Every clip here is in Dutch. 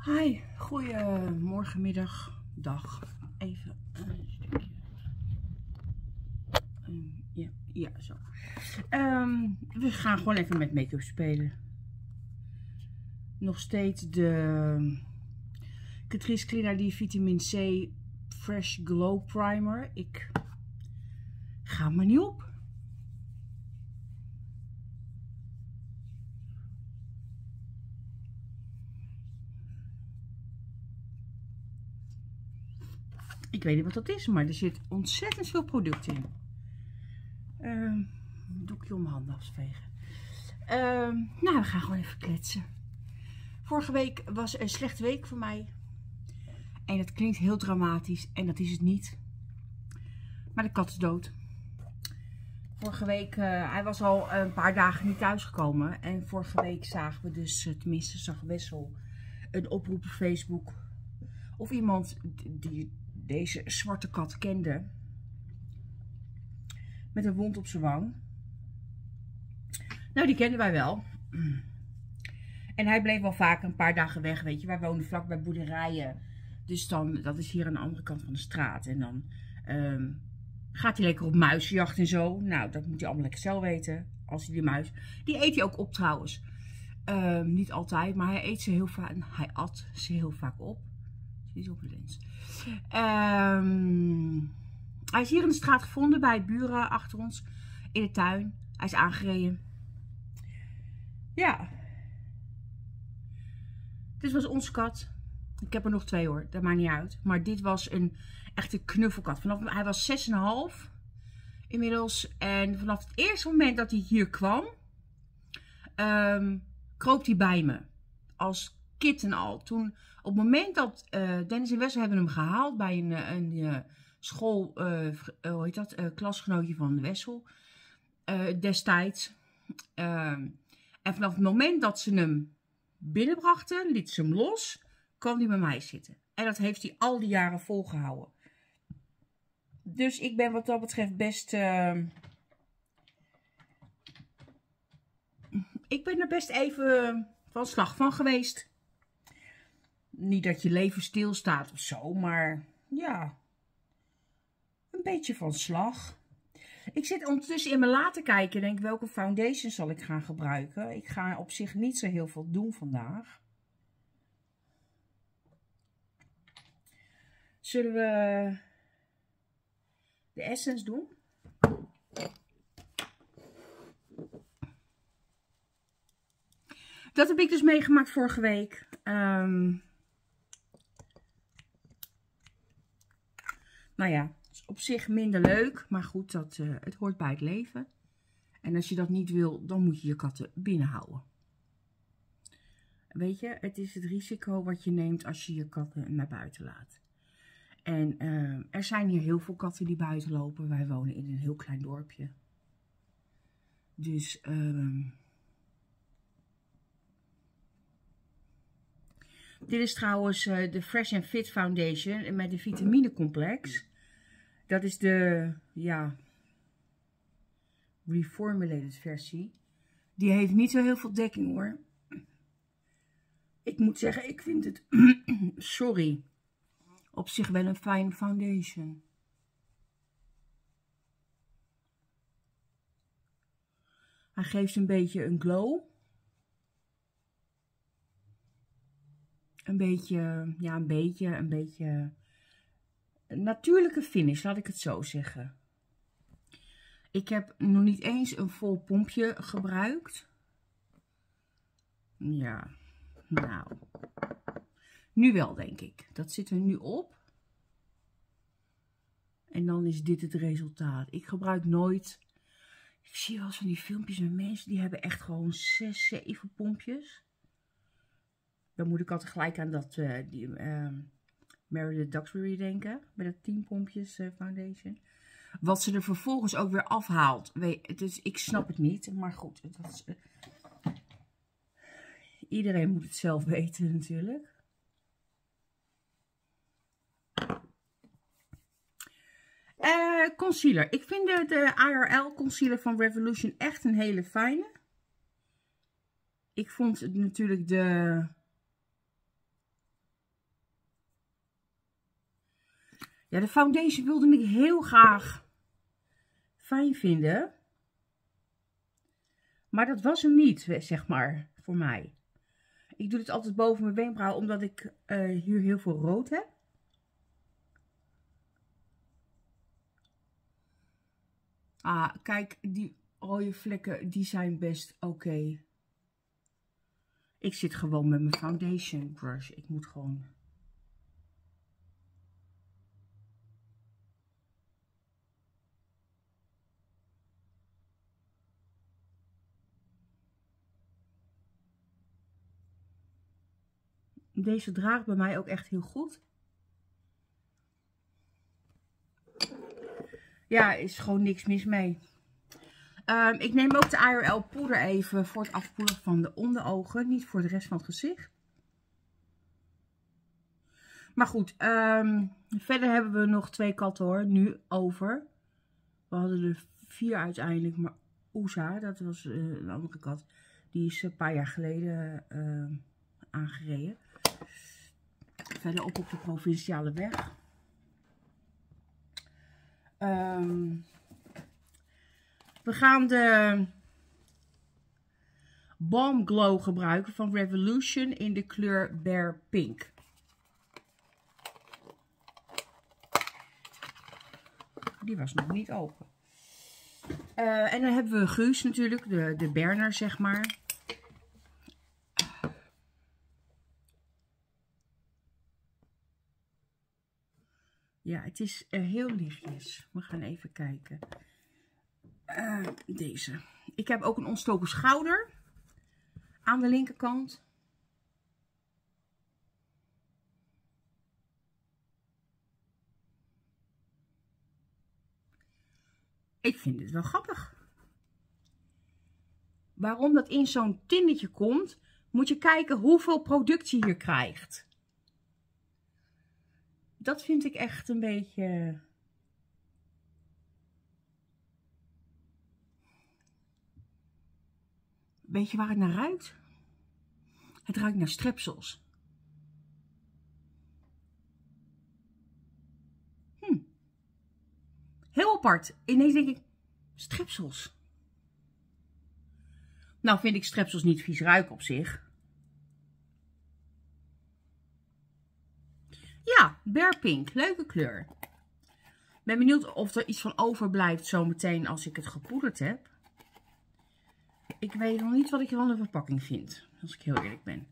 Hi, goedemorgen, middag, dag. Even een stukje. Ja, zo. We gaan gewoon even met make-up spelen. Nog steeds de Catrice Clinique Vitamin C Fresh Glow Primer. Ik ga maar niet op. Ik weet niet wat dat is, maar er zit ontzettend veel product in. Doekje om mijn handen afvegen. Nou, we gaan gewoon even kletsen. Vorige week was een slechte week voor mij. En dat klinkt heel dramatisch. En dat is het niet. Maar de kat is dood. Vorige week, hij was al een paar dagen niet thuisgekomen. En vorige week zagen we dus, tenminste zag Wessel, een oproep op Facebook. Of iemand die deze zwarte kat kende. Met een wond op zijn wang. Nou, die kenden wij wel. En hij bleef wel vaak een paar dagen weg, weet je. Wij wonen vlak bij boerderijen. Dus dan, dat is hier aan de andere kant van de straat. En dan gaat hij lekker op muizenjacht en zo. Nou, dat moet hij allemaal lekker zelf weten. Als hij die muis... Die eet hij ook op trouwens. Niet altijd, maar hij eet ze heel vaak. Hij at ze heel vaak op. Die is op de lens. Hij is hier in de straat gevonden bij buren achter ons. In de tuin. Hij is aangereden. Ja. Dit was onze kat. Ik heb er nog 2 hoor. Dat maakt niet uit. Maar dit was een echte knuffelkat. Hij was 6,5 inmiddels. En vanaf het eerste moment dat hij hier kwam, kroop hij bij me. Als kitten al. Toen, op het moment dat Dennis en Wessel hebben hem gehaald bij een school, hoe heet dat? Klasgenootje van Wessel. Destijds. En vanaf het moment dat ze hem binnenbrachten, liet ze hem los, kwam hij bij mij zitten. En dat heeft hij al die jaren volgehouden. Dus ik ben wat dat betreft best... ik ben er best even van slag van geweest. Niet dat je leven stilstaat of zo, maar ja, een beetje van slag. Ik zit ondertussen in mijn la te kijken en denk welke foundation zal ik gaan gebruiken. Ik ga op zich niet zo heel veel doen vandaag. Zullen we de Essence doen? Dat heb ik dus meegemaakt vorige week. Nou ja, is op zich minder leuk. Maar goed, het hoort bij het leven. En als je dat niet wil, dan moet je je katten binnenhouden. Weet je, het is het risico wat je neemt als je je katten naar buiten laat. En er zijn hier heel veel katten die buiten lopen. Wij wonen in een heel klein dorpje. Dus dit is trouwens de Fresh and Fit Foundation met de vitaminecomplex. Dat is de, ja, reformulated versie. Die heeft niet zo heel veel dekking hoor. Ik moet zeggen, ik vind het, sorry, op zich wel een fijne foundation. Hij geeft een beetje een glow. Een beetje, ja, een beetje een natuurlijke finish, laat ik het zo zeggen. Ik heb nog niet eens een vol pompje gebruikt. Ja, nou. Nu wel, denk ik. Dat zit er nu op. En dan is dit het resultaat. Ik gebruik nooit... Ik zie wel eens van die filmpjes met mensen die hebben echt gewoon 6, 7 pompjes. Dan moet ik altijd gelijk aan dat Meredith Duxbury denken. Bij dat 10 pompjes foundation. Wat ze er vervolgens ook weer afhaalt. Dus ik snap het niet. Maar goed. Dat is, iedereen moet het zelf weten natuurlijk. Concealer. Ik vind de IRL concealer van Revolution echt een hele fijne. Ik vond het natuurlijk de Ja, de foundation wilde ik heel graag fijn vinden. Maar dat was hem niet, zeg maar, voor mij. Ik doe dit altijd boven mijn wenkbrauw, omdat ik hier heel veel rood heb. Ah, kijk, die rode vlekken, die zijn best oké. Ik zit gewoon met mijn foundation brush. Ik moet gewoon... Deze draagt bij mij ook echt heel goed. Ja, is gewoon niks mis mee. Ik neem ook de IRL poeder even voor het afpoederen van de onderogen. Niet voor de rest van het gezicht. Maar goed, verder hebben we nog 2 katten hoor, nu over. We hadden er 4 uiteindelijk, maar Oesa, dat was een andere kat. Die is een paar jaar geleden aangereden. Verder op de provinciale weg. We gaan de Balm Glow gebruiken van Revolution in de kleur Bear Pink. Die was nog niet open. En dan hebben we Guus natuurlijk, de Berner zeg maar. Ja, het is heel lichtjes. We gaan even kijken. Deze. Ik heb ook een ontstoken schouder aan de linkerkant. Ik vind het wel grappig. Waarom dat in zo'n tinnetje komt, moet je kijken hoeveel product je hier krijgt. Dat vind ik echt een beetje... Weet je waar het naar ruikt? Het ruikt naar strepsels. Heel apart. Ineens denk ik, strepsels. Nou vind ik strepsels niet vies ruiken op zich. Ja, Bear Pink. Leuke kleur. Ben benieuwd of er iets van overblijft zometeen als ik het gepoederd heb. Ik weet nog niet wat ik van de verpakking vind. Als ik heel eerlijk ben.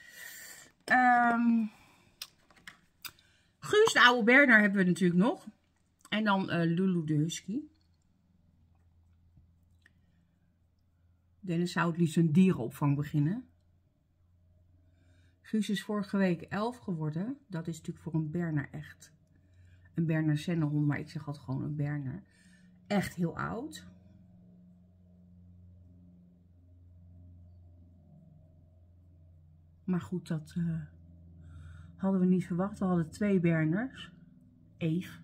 Guus, de oude Berner, hebben we natuurlijk nog. En dan Lulu de Husky. Dennis zou het liefst een dierenopvang beginnen. Guus is vorige week 11 geworden. Dat is natuurlijk voor een Berner echt. Een Berner Sennenhond, maar ik zeg altijd gewoon een Berner. Echt heel oud. Maar goed, dat hadden we niet verwacht. We hadden 2 Berners. Eve.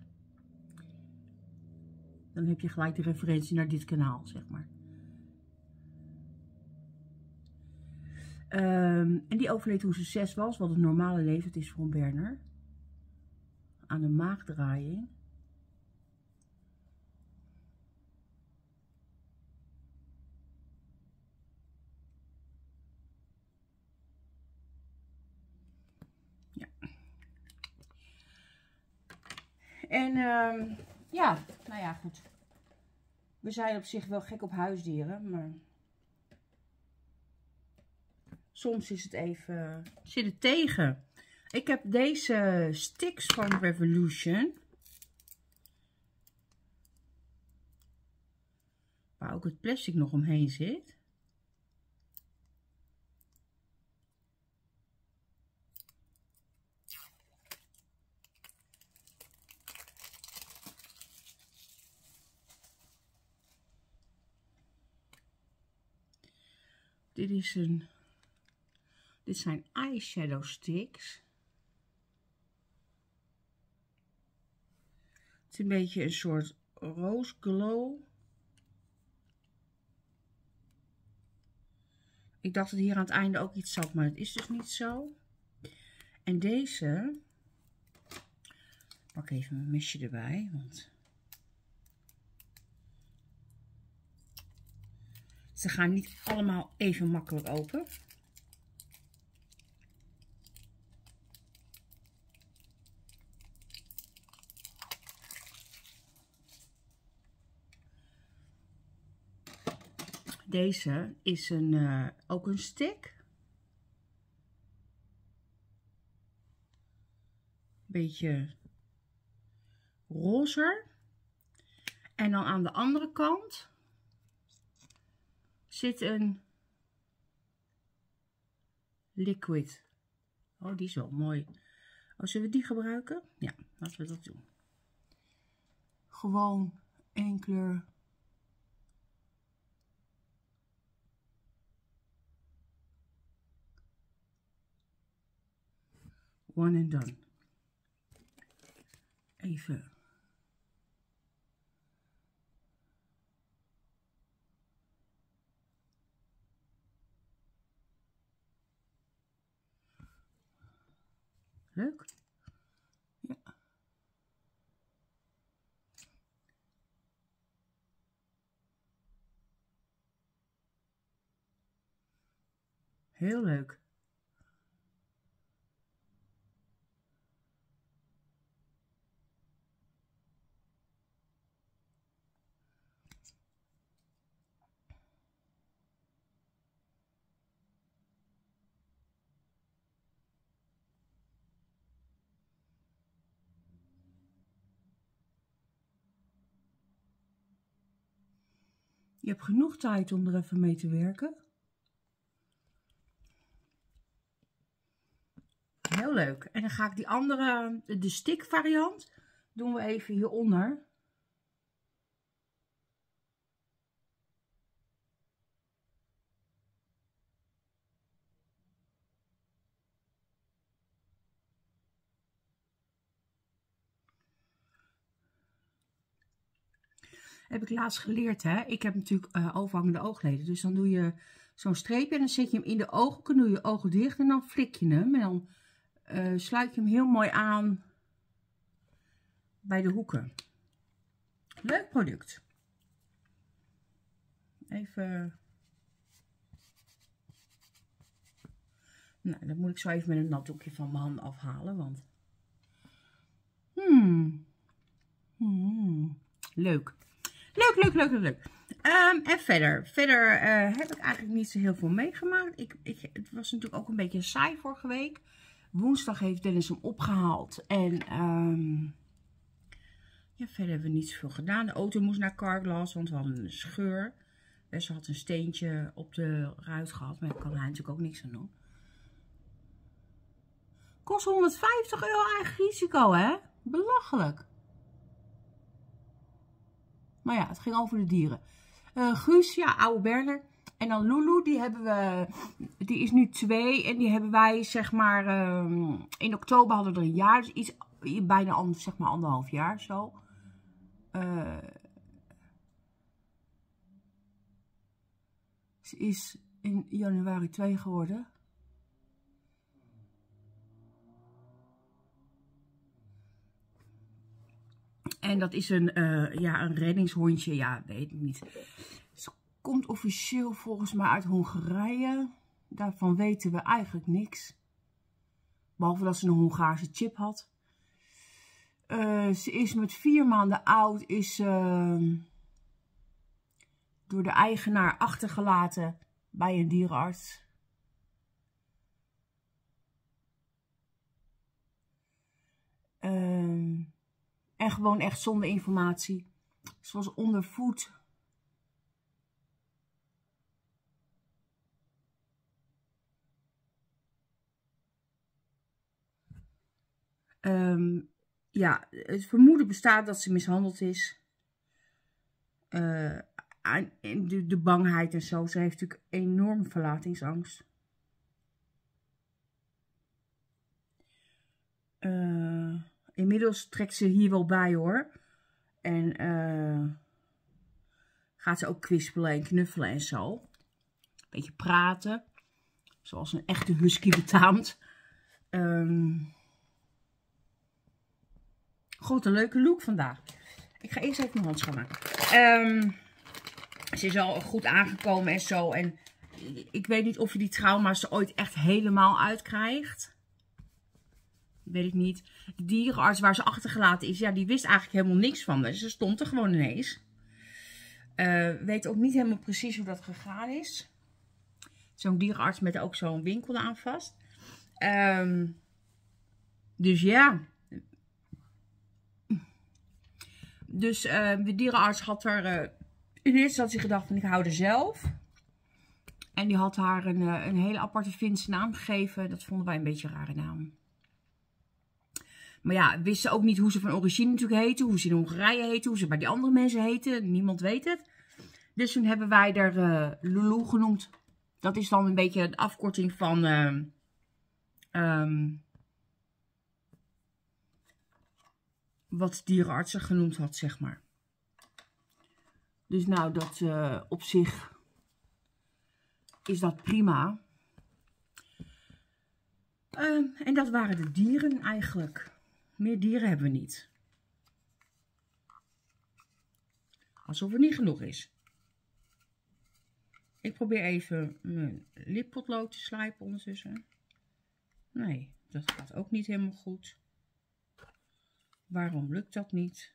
Dan heb je gelijk de referentie naar dit kanaal, zeg maar. En die overleed toen ze 6 was, wat een normale leeftijd is voor een Berner. Aan een maagdraaiing. Ja. En ja, nou ja, goed. We zijn op zich wel gek op huisdieren, maar soms is het even, zit het tegen. Ik heb deze sticks van Revolution. Waar ook het plastic nog omheen zit. Dit zijn eyeshadow sticks. Het is een beetje een soort rose glow. Ik dacht dat hier aan het einde ook iets zat, maar het is dus niet zo. En deze Pak even mijn mesje erbij, want ze gaan niet allemaal even makkelijk open. Deze is ook een stick. Beetje roze. En dan aan de andere kant zit een liquid. Oh, die is wel mooi. Oh, zullen we die gebruiken? Ja, laten we dat doen. Gewoon één kleur. One and done. Even. Leuk. Ja. Heel leuk. Je hebt genoeg tijd om er even mee te werken. Heel leuk. En dan ga ik die andere, de stick variant, doen we even hieronder. Heb ik laatst geleerd, hè. Ik heb natuurlijk overhangende oogleden. Dus dan doe je zo'n streepje en dan zet je hem in de ogen. Dan doe je ogen dicht en dan flik je hem. En dan sluit je hem heel mooi aan bij de hoeken. Leuk product. Even. Nou, dan moet ik zo even met een nat doekje van mijn hand afhalen. Want. Leuk. Leuk. En verder heb ik eigenlijk niet zo heel veel meegemaakt. Het was natuurlijk ook een beetje saai vorige week. Woensdag heeft Dennis hem opgehaald. En ja, verder hebben we niet zoveel gedaan. De auto moest naar Carglass, want we hadden een scheur. Wessel had een steentje op de ruit gehad. Maar daar kan hij natuurlijk ook niks aan doen. Kost €150 eigen risico, hè? Belachelijk. Maar ja, het ging over de dieren. Guus, ja, oude Berner. En dan Lulu, die is nu 2. En die hebben wij, zeg maar, in oktober hadden we er een jaar. Dus iets, bijna zeg maar 1,5 jaar zo. Ze is in januari 2 geworden. En dat is een reddingshondje. Ja, weet ik niet. Ze komt officieel volgens mij uit Hongarije. Daarvan weten we eigenlijk niks. Behalve dat ze een Hongaarse chip had. Ze is met 4 maanden oud. Is door de eigenaar achtergelaten bij een dierenarts. En gewoon echt zonder informatie. Ze was onder voet. Ja, het vermoeden bestaat dat ze mishandeld is. De bangheid en zo. Ze heeft natuurlijk enorm verlatingsangst. Inmiddels trekt ze hier wel bij, hoor. En gaat ze ook kwispelen en knuffelen en zo. Beetje praten. Zoals een echte husky betaamt. God, een leuke look vandaag. Ik ga eerst even mijn hand schoonmaken. Ze is al goed aangekomen en zo. En ik weet niet of je die trauma's er ooit echt helemaal uitkrijgt. Weet ik niet. De dierenarts waar ze achtergelaten is, ja, die wist eigenlijk helemaal niks van me. Ze stond er gewoon ineens. Weet ook niet helemaal precies hoe dat gegaan is. Zo'n dierenarts met ook zo'n winkel aan vast. Dus ja. Dus de dierenarts had er in eerste instantie gedacht van ik hou er zelf. En die had haar een hele aparte Finse naam gegeven. Dat vonden wij een beetje een rare naam. Maar ja, wisten ook niet hoe ze van origine natuurlijk heten. Hoe ze in Hongarije heten. Hoe ze bij die andere mensen heten. Niemand weet het. Dus toen hebben wij er Lulu genoemd. Dat is dan een beetje de afkorting van... wat dierenartsen genoemd had, zeg maar. Dus nou, dat op zich is dat prima. En dat waren de dieren eigenlijk. Meer dieren hebben we niet. Alsof er niet genoeg is. Ik probeer even mijn lippotlood te slijpen ondertussen. Nee, dat gaat ook niet helemaal goed. Waarom lukt dat niet?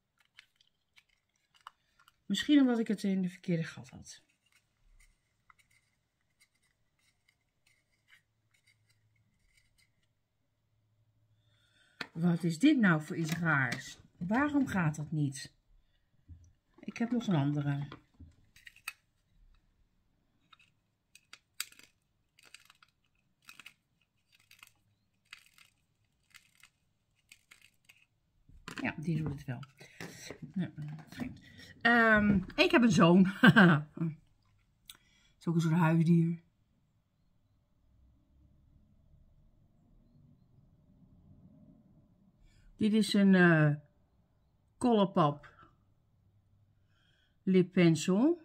Misschien omdat ik het in de verkeerde gat had. Wat is dit nou voor iets raars? Waarom gaat dat niet? Ik heb nog een andere. Ja, die doet het wel. Ja, vreemd. Ik heb een zoon. Het is ook een soort huisdier. Dit is een Colourpop lippencil.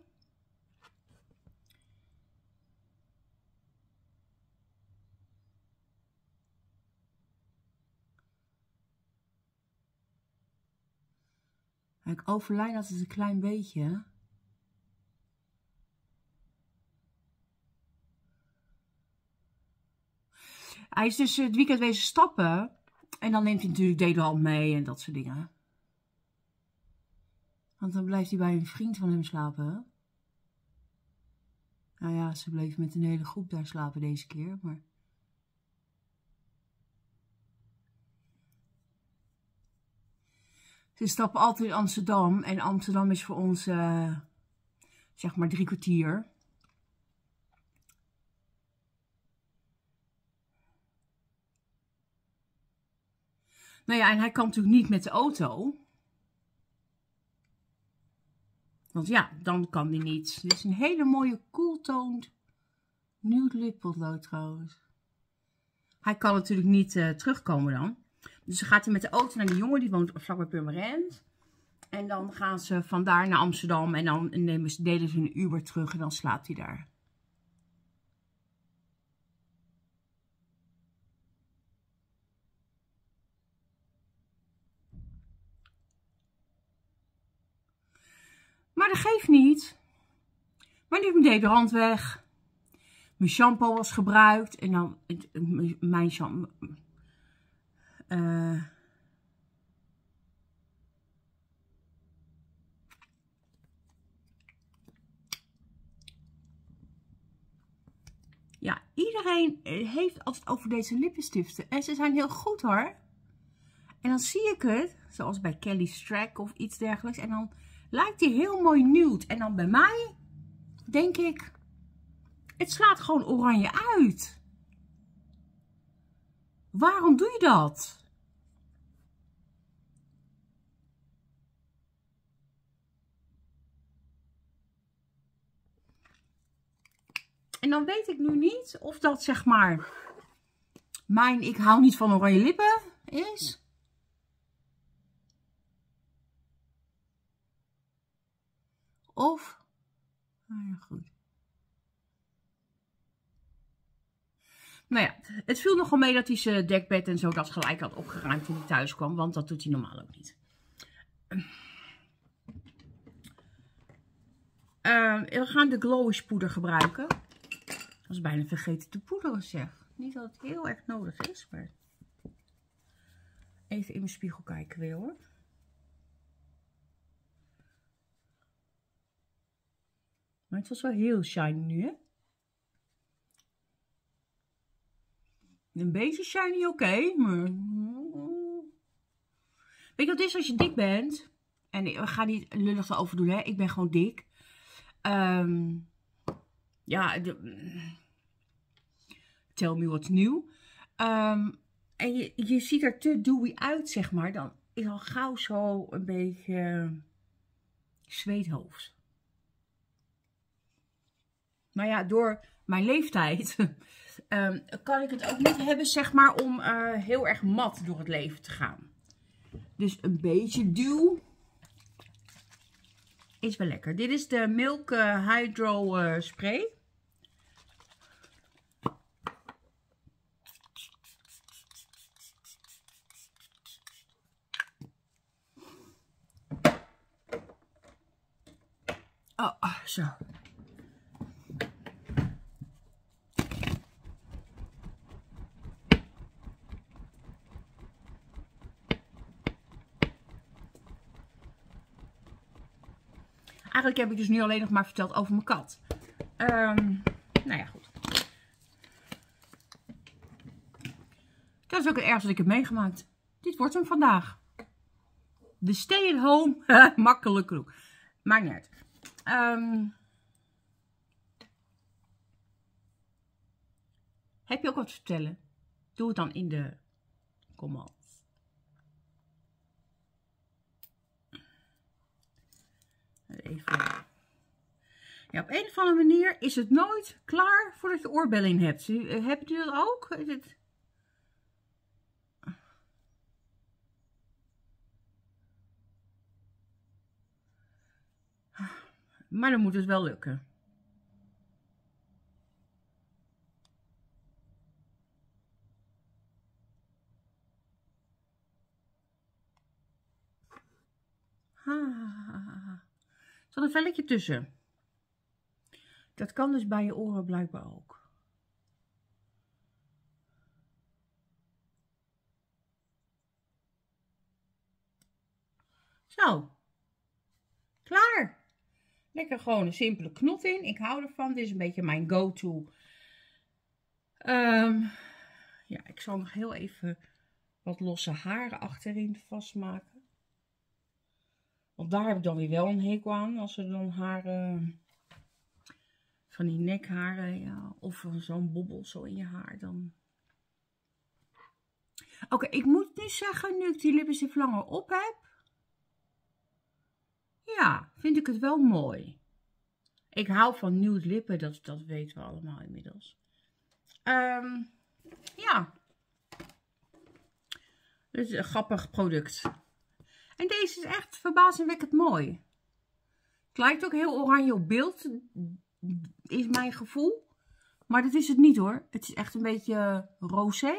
Ik overlijn altijd een klein beetje. Hij is dus het weekend wezen stappen. En dan neemt hij natuurlijk Deodorant mee en dat soort dingen. Want dan blijft hij bij een vriend van hem slapen. Nou ja, ze bleven met een hele groep daar slapen deze keer. Maar... ze stappen altijd in Amsterdam. En Amsterdam is voor ons, zeg maar, 3 kwartier. Nou ja, en hij kan natuurlijk niet met de auto. Want ja, dan kan hij niet. Dit is een hele mooie cool-toned nude lippotlood trouwens. Hij kan natuurlijk niet terugkomen dan. Dus dan gaat hij met de auto naar die jongen, die woont vlakbij Purmerend. En dan gaan ze vandaar naar Amsterdam en dan delen ze een Uber terug en dan slaapt hij daar. Maar dat geeft niet. Maar nu heb ik mijn deodorant weg. Mijn shampoo was gebruikt. En dan mijn shampoo. Ja, iedereen heeft altijd over deze lippenstiften. En ze zijn heel goed hoor. En dan zie ik het. Zoals bij Kelly Strack of iets dergelijks. En dan lijkt die heel mooi nude. En dan bij mij denk ik, het slaat gewoon oranje uit. Waarom doe je dat? En dan weet ik nu niet of dat zeg maar mijn ik hou niet van oranje lippen is. Of, nou ja goed. Nou ja, het viel nogal mee dat hij zijn dekbed en zo dat gelijk had opgeruimd toen hij thuis kwam. Want dat doet hij normaal ook niet. We gaan de Glowish poeder gebruiken. Ik was bijna vergeten te poederen, zeg. Niet dat het heel erg nodig is, maar... Even in mijn spiegel kijken weer, hoor. Maar het was wel heel shiny nu, hè? Een beetje shiny, oké, maar... Weet je wat het is als je dik bent? En we gaan niet lullig erover doen, hè? Ik ben gewoon dik. Ja, tell me what's nieuw. En je ziet er te dewy uit, zeg maar. Dan is al gauw zo een beetje zweethoofd. Maar ja, door mijn leeftijd kan ik het ook niet hebben, zeg maar, om heel erg mat door het leven te gaan. Dus een beetje dew is wel lekker. Dit is de Milk Hydro Spray. Oh, zo. Eigenlijk heb ik dus nu alleen nog maar verteld over mijn kat. Nou ja, goed. Dat is ook het ergste dat ik heb meegemaakt. Dit wordt hem vandaag. De stay at home makkelijk look. Maakt niet uit. Heb je ook wat te vertellen? Doe het dan in de comments. Even. Ja, op een of andere manier is het nooit klaar voordat je oorbellen in hebt. Hebt u dat ook? Maar dan moet het wel lukken. Er zat een velletje tussen. Dat kan dus bij je oren blijkbaar ook. Zo. Klaar. Lekker gewoon een simpele knot in. Ik hou ervan. Dit is een beetje mijn go-to. Ja, ik zal nog heel even wat losse haren achterin vastmaken. Want daar heb ik dan weer wel een hekel aan. Als er dan haren, van die nekharen, ja, of zo'n bobbel zo in je haar, dan... Oké, ik moet nu zeggen, nu ik die lippenstift langer op heb, ja, vind ik het wel mooi. Ik hou van nude lippen, dat weten we allemaal inmiddels. Ja. Dit is een grappig product. En deze is echt verbazingwekkend mooi. Het lijkt ook heel oranje op beeld, is mijn gevoel. Maar dat is het niet hoor. Het is echt een beetje rosé.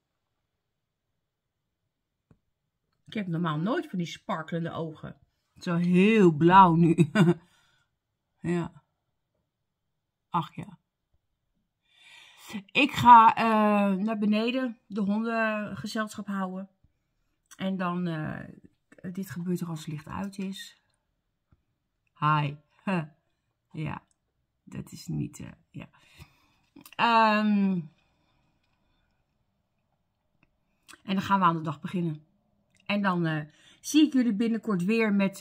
Ik heb normaal nooit van die sparkelende ogen. Zo heel blauw nu. Ja. Ach ja. Ik ga naar beneden de honden gezelschap houden. En dan, dit gebeurt er als het licht uit is. Hi. Ja, dat is niet, ja. En dan gaan we aan de dag beginnen. En dan zie ik jullie binnenkort weer met...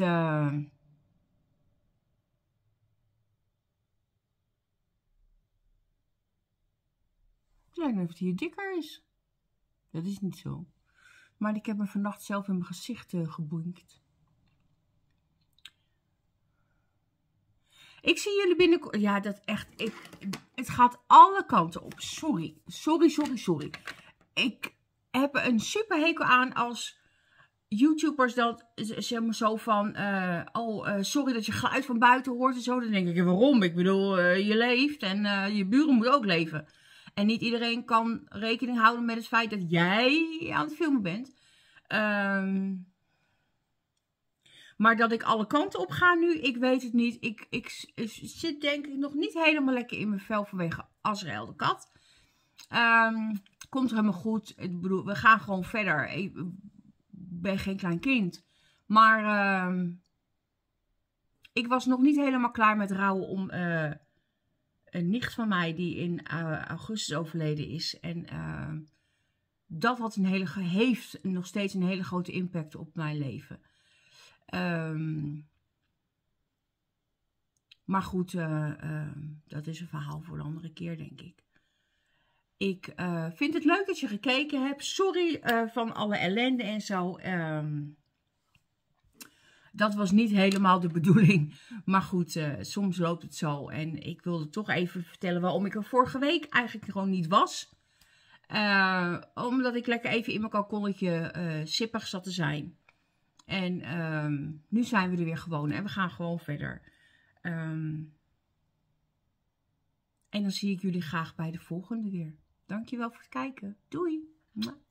Het lijkt me of het hier dikker is. Dat is niet zo. Maar ik heb me vannacht zelf in mijn gezicht geboenkt. Ik zie jullie binnenkort... Ja, dat echt... Het gaat alle kanten op. Sorry. Sorry. Ik heb een super hekel aan als YouTubers dat zeg maar zo van... sorry dat je geluid van buiten hoort en zo. Dan denk ik, waarom? Ik bedoel, je leeft en je buren moeten ook leven. En niet iedereen kan rekening houden met het feit dat jij aan het filmen bent. Maar dat ik alle kanten op ga nu, ik weet het niet. Ik zit denk ik nog niet helemaal lekker in mijn vel vanwege Azrael de kat. Komt helemaal goed. Ik bedoel, we gaan gewoon verder. Ik ben geen klein kind. Maar ik was nog niet helemaal klaar met rouwen om een nicht van mij die in augustus overleden is. En dat had heeft nog steeds een hele grote impact op mijn leven. Maar goed, dat is een verhaal voor een andere keer, denk ik. Ik vind het leuk dat je gekeken hebt. Sorry van alle ellende en zo. Dat was niet helemaal de bedoeling. Maar goed, soms loopt het zo. En ik wilde toch even vertellen waarom ik er vorige week eigenlijk gewoon niet was. Omdat ik lekker even in mijn kalkonnetje sippig zat te zijn. En nu zijn we er weer gewoon. En we gaan gewoon verder. En dan zie ik jullie graag bij de volgende weer. Dankjewel voor het kijken. Doei!